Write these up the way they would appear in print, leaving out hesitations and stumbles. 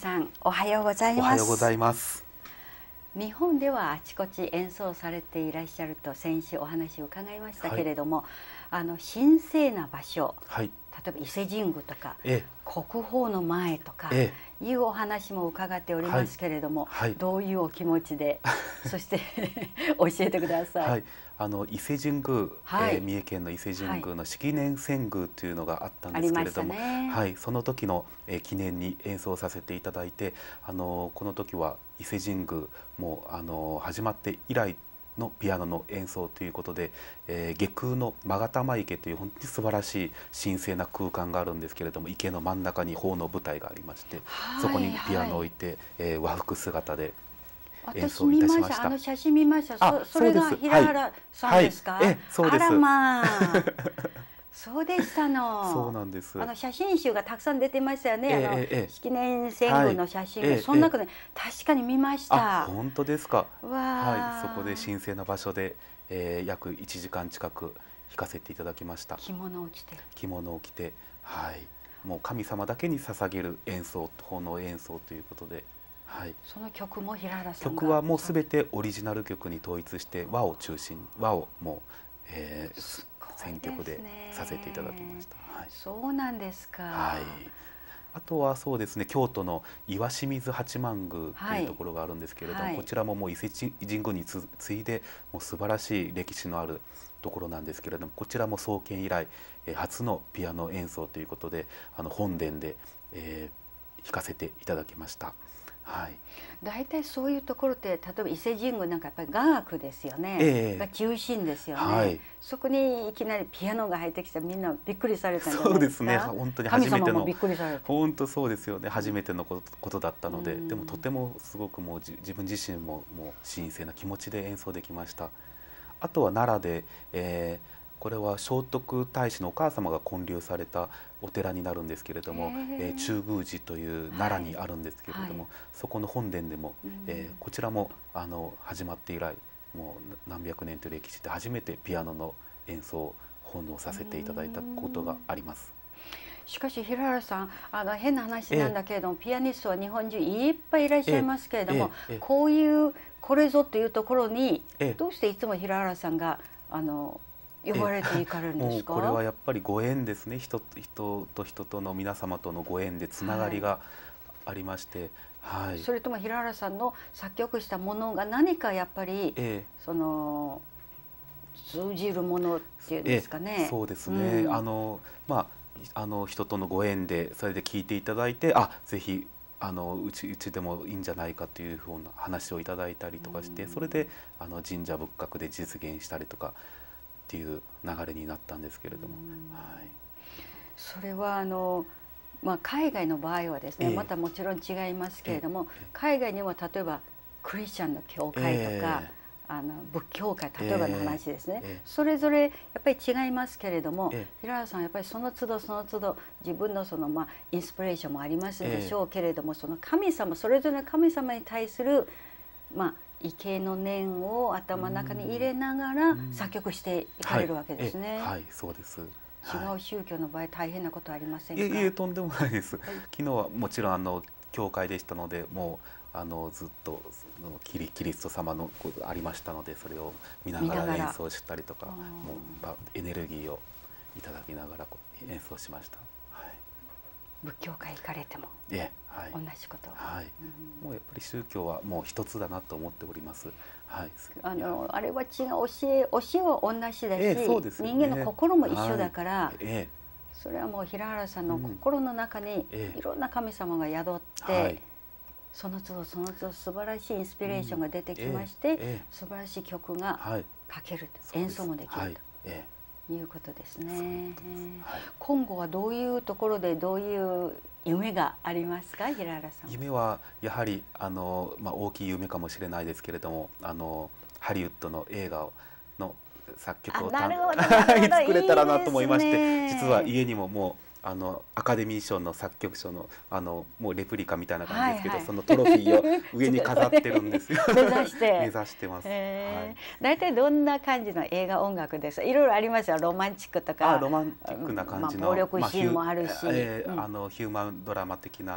さん、おはようございます。 おはようございます。 日本ではあちこち演奏されていらっしゃると先週お話を伺いましたけれども、神聖な場所、例えば伊勢神宮とか、国宝の前とかいうお話も伺っておりますけれども、どういうお気持ちでそして教えてください。 伊勢神宮、三重県の伊勢神宮の式年遷宮というのがあったんですけれども、その時の記念に演奏させていただいて、この時は伊勢神宮も始まって以来のピアノの演奏ということで、外宮の勾玉池という本当に素晴らしい神聖な空間があるんですけれども、池の真ん中に法の舞台がありまして、そこにピアノを置いて、和服姿で演奏いたしました。 写真見ました。それが平原さんですか？ そうです。 あらまあそうでしたの。 そうなんです。 写真集がたくさん出てましたよね。式年遷宮の写真が、その中で確かに見ました。 本当ですか。そこで神聖な場所で、約1時間近く弾かせていただきました。 着物を着て。 着物を着て、もう神様だけに捧げる演奏、奉納演奏ということで。 その曲も平原さんが。 曲はもうすべてオリジナル曲に統一して和を中心、和をもう、選曲でさせていただきました。 そうなんですか。 あとはそうですね、京都の石清水八幡宮というところがあるんですけれども、こちらももう伊勢神宮に次いでもう素晴らしい歴史のあるところなんですけれども、こちらも創建以来初のピアノ演奏ということで本殿で弾かせていただきました。 大体そういうところって、例えば伊勢神宮なんかやっぱり雅楽ですよね、が中心ですよね。そこにいきなりピアノが入ってきてみんなびっくりされたんじゃないですか？そうですね、 本当に初めての、 神様もびっくりされて、 本当そうですよね、初めてのことだったので、でもとてもすごくもう自分自身も神聖な気持ちで演奏できました。あとは奈良で、これは聖徳太子のお母様が建立されたお寺になるんですけれども、中宮寺という奈良にあるんですけれども、そこの本殿でも、こちらも始まって以来もう何百年という歴史で初めてピアノの演奏を奉納させていただいたことがあります。 しかし平原さん、変な話なんだけれども、ピアニストは日本中いっぱいいらっしゃいますけれども、こういうこれぞというところにどうしていつも平原さんが呼ばれていかれるんですか？ これはやっぱりご縁ですね。人と人との皆様とのご縁でつながりがありまして、 それとも平原さんの作曲したものが何かやっぱり、その通じるものっていうんですかね。 そうですね。人とのご縁でそれで聞いていただいて、ぜひうちでもいいんじゃないかというふうな話をいただいたりとかして、それで神社仏閣で実現したりとかっていう流れになったんですけれども、 それは海外の場合はですね、またもちろん違いますけれども、海外にも例えばクリスチャンの教会とか、仏教会、例えばの話ですね、それぞれやっぱり違いますけれども、平原さんやっぱりその都度その都度自分のインスピレーションもありますでしょうけれども、その神様、それぞれの神様に対する畏敬の念を頭の中に入れながら作曲していかれるわけですね。 そうです。 違う宗教の場合大変なことはありませんか？ いえ、とんでもないです。昨日はもちろん教会でしたので、もうずっとキリスト様のありましたので、それを見ながら演奏したりとか、もうエネルギーをいただきながら演奏しました。 仏教界行かれても同じこと。 もうやっぱり宗教はもう一つだなと思っております。 あれは違う教えは同じだし、人間の心も一緒だから、それはもう平原さんの心の中にいろんな神様が宿って、その都度その都度素晴らしいインスピレーションが出てきまして、素晴らしい曲が書ける、演奏もできるということですね。今後はどういうところでどういう夢がありますか、平原さん？ 夢はやはり大きい夢かもしれないですけれども、ハリウッドの映画の作曲を作れたらなと思いまして、実は家にももうアカデミー賞の作曲賞のもうレプリカみたいな感じですけど、そのトロフィーを上に飾ってるんですよ。 目指してます。 大体どんな感じの映画音楽ですか？いろいろありますよ。ロマンチックとか、 ロマンティックな感じの暴力シーンもあるし、 ヒューマンドラマ的な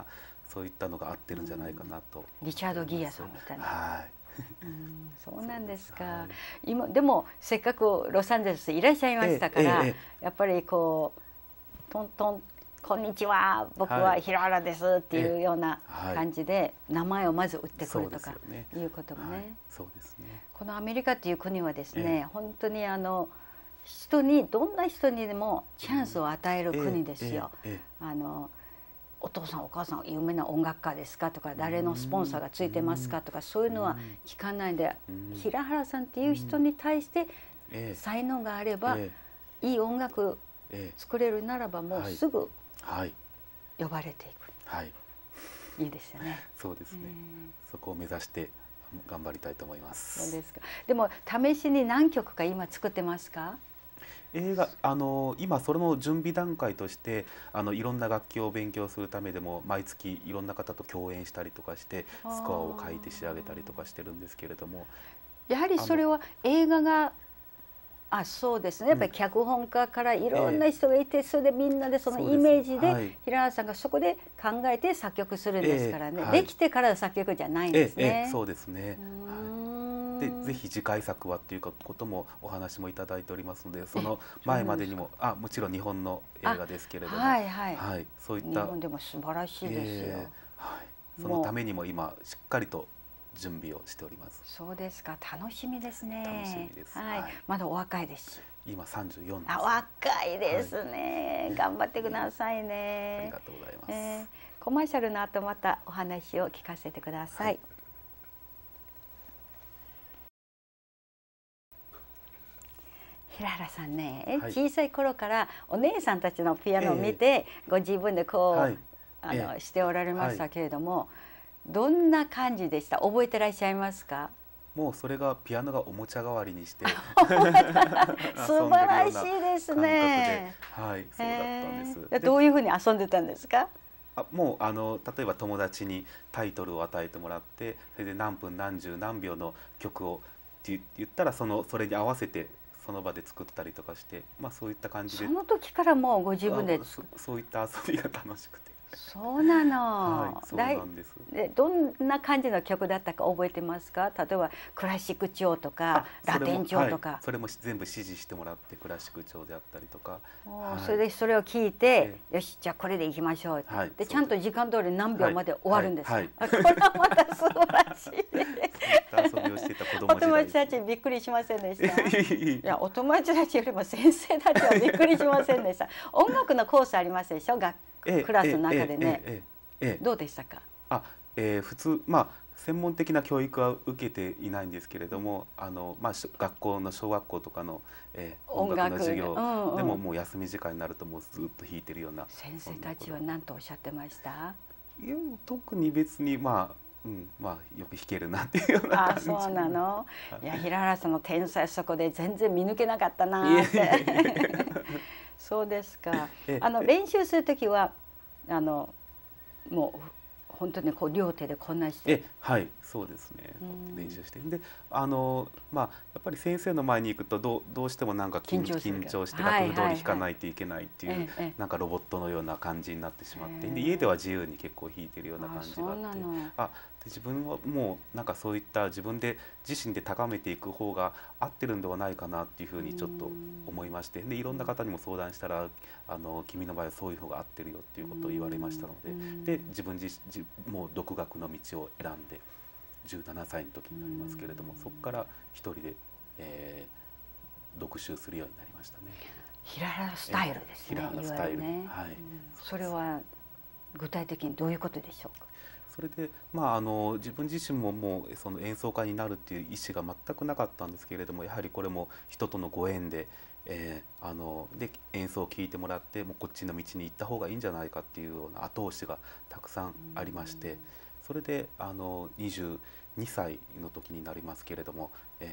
そういったのが合ってるんじゃないかなと。 リチャード・ギアさんみたいな。 はい。 そうなんですか。 はい、 今でもせっかくロサンゼルスいらっしゃいましたから、やっぱりこうトントンこんにちは、僕は平原ですっていうような感じで名前をまず打ってくるとかいうこともね。 そうですね。 このアメリカっていう国はですね、本当に人にどんな人にでもチャンスを与える国ですよ。お父さんお母さん有名な音楽家ですかとか、誰のスポンサーがついてますかとか、そういうのは聞かないで、平原さんっていう人に対して才能があればいい音楽作れるならばもうすぐ呼ばれていく。いいですよね。 そうですね。そこを目指して頑張りたいと思います。 そうですか。でも試しに何曲か今作ってますか？ 映画今それの準備段階としていろんな楽器を勉強するためでも毎月いろんな方と共演したりとかしてスコアを書いて仕上げたりとかしてるんですけれども、やはりそれは映画がそうですね、やっぱり脚本家からいろんな人がいて、それでみんなでそのイメージで平原さんがそこで考えて作曲するんですからね、できてから作曲じゃないんですね。 そうですね。でぜひ次回作はっていうこともお話もいただいておりますので、その前までにももちろん日本の映画ですけれども、そういった日本でも素晴らしいですよ。 そのためにも今しっかりと準備をしております。 そうですか、楽しみですね。 楽しみです。 まだお若いですし。 今34です。 若いですね。頑張ってくださいね。 ありがとうございます。 コマーシャルの後またお話を聞かせてください。平原さんね、小さい頃からお姉さんたちのピアノを見て、ご自分でこうしておられましたけれども、どんな感じでした？覚えてらっしゃいますか？ もうそれがピアノがおもちゃ代わりにして素晴らしいですね。 そうだったんです。 どういうふうに遊んでたんですか？ もう例えば友達にタイトルを与えてもらって、それで何分何十何秒の曲をって言ったらそれに合わせてその場で作ったりとかして、そういった感じで。 その時からもうご自分でそういった遊びが楽しくて。 そうなの。 そうなんです。 どんな感じの曲だったか覚えてますか？例えばクラシック調とかラテン調とか。 それも全部指示してもらって、クラシック調であったりとか。 それでそれを聞いて、よしじゃあこれでいきましょう。でちゃんと時間通り何秒まで終わるんです。これはまた素晴らしい。 遊びをしていた子供時代。 お友達たちびっくりしませんでした？いやお友達たちよりも先生たちはびっくりしませんでした。音楽のコースありますでしょ、クラスの中でね。どうでしたか？ 普通専門的な教育は受けていないんですけれども、学校の小学校とかの音楽の授業でももう休み時間になるともうずっと弾いてるような。 先生たちは何とおっしゃってました？ いや特に別によく弾けるなっていうような感じ。 そうなの。いや平原さんの天才、そこで全然見抜けなかったなって。そうですか。練習する時はもう本当にこう両手でこんなして。 そうですね。練習してでやっぱり先生の前に行くとどうしてもなんか緊張して楽譜通り弾かないといけないっていうなんかロボットのような感じになってしまって、で家では自由に結構弾いてるような感じがあって、自分はもうなんかそういった自分で自身で高めていく方が合ってるんではないかなっていうふうにちょっと思いまして、でいろんな方にも相談したら君の場合はそういう方が合ってるよっていうことを言われましたので、自分もう独学の道を選んで17歳の時になりますけれども、そこから一人で、読習するようになりましたね。 平原スタイルですね。 平原スタイル。 それは具体的にどういうことでしょうか？ それで自分自身ももうその演奏家になるっていう意思が全くなかったんですけれども、やはりこれも人とのご縁で、で演奏を聴いてもらって、もうこっちの道に行った方がいいんじゃないかっていうような後押しがたくさんありまして、それで22歳の時になりますけれども、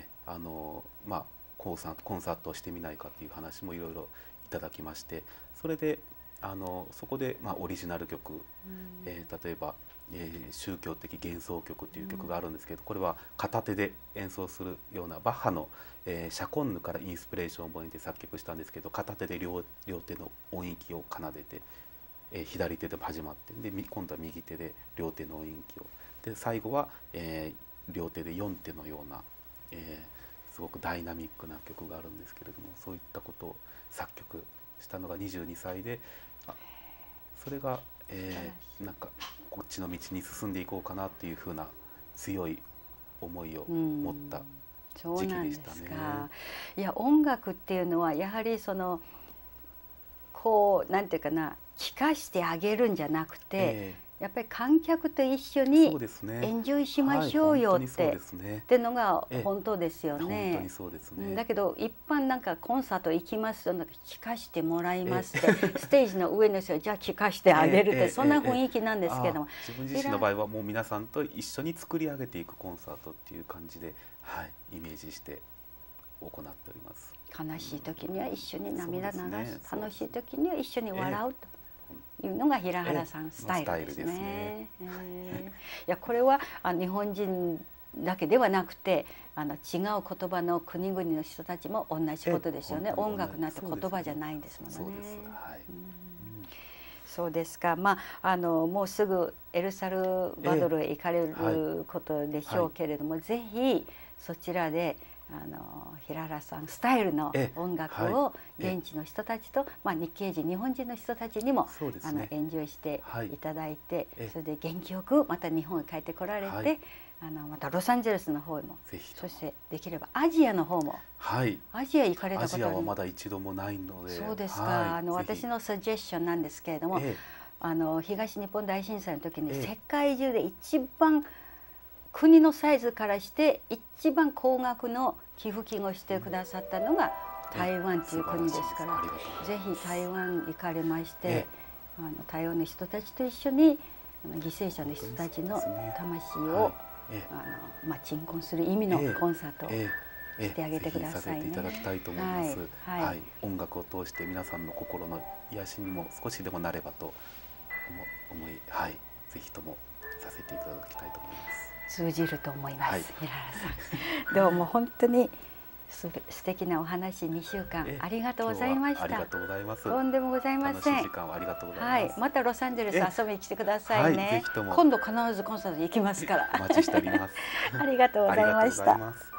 コンサートをしてみないかっていう話もいろいろいただきまして、それでそこでオリジナル曲、例えば宗教的幻想曲という曲があるんですけど、これは片手で演奏するようなバッハのシャコンヌからインスピレーションをもらって作曲したんですけど、片手で両手の音域を奏でて左手で始まってで今度は右手で両手の音域をで最後は、両手で4手のような、すごくダイナミックな曲があるんですけれどもそういったことを作曲したのが22歳でそれが、なんかこっちの道に進んでいこうかなっていうふうな強い思いを持った時期でしたね。 いや音楽っていうのはやはりそのこうなんていうかな聴かしてあげるんじゃなくて、やっぱり観客と一緒にエンジョイしましょうよってのが本当ですよね。 本当にそうですね。 だけど一般なんかコンサート行きますとなんか聴かしてもらいますってステージの上の人がじゃあ聴かしてあげるってそんな雰囲気なんですけども、 自分自身の場合はもう皆さんと一緒に作り上げていくコンサートっていう感じで、イメージして行っております。 悲しい時には一緒に涙流す、楽しい時には一緒に笑うというのが平原さんスタイルですね。いやこれは日本人だけではなくて違う言葉の国々の人たちも同じことですよね。音楽なんて言葉じゃないんですもんね。そうですか。まあもうすぐエルサルバドルへ行かれることでしょうけれども、ぜひそちらで平原さんスタイルの音楽を現地の人たちと、日系人日本人の人たちにもエンジョイしていただいて、それで元気よくまた日本へ帰ってこられて、またロサンゼルスの方へも、そしてできればアジアの方も、アジア行かれたことアジアはまだ一度もないので。 そうですか。私のサジェッションなんですけれども、東日本大震災の時に世界中で一番国のサイズからして一番高額の寄付金をしてくださったのが台湾という国ですから、ぜひ台湾行かれまして、台湾の人たちと一緒に犠牲者の人たちの魂を鎮魂する意味のコンサートをしてあげてくださいね。 させていただきたいと思います。音楽を通して皆さんの心の癒しにも少しでもなればと思い、ぜひともさせていただきたいと思います。 通じると思います、平原さん。どうも本当に素敵なお話2週間ありがとうございました。 ありがとうございます。 とんでもございません。 楽しい時間をありがとうございます。 またロサンゼルス遊びに来てくださいね。今度必ずコンサートに行きますから。 お待ちしております。 ありがとうございました。